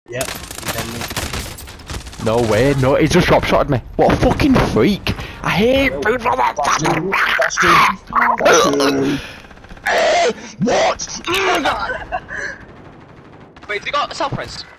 Yep. No way, no, he just drop shotted me. What a fucking freak! I hate people that. What? Wait, they got self-res.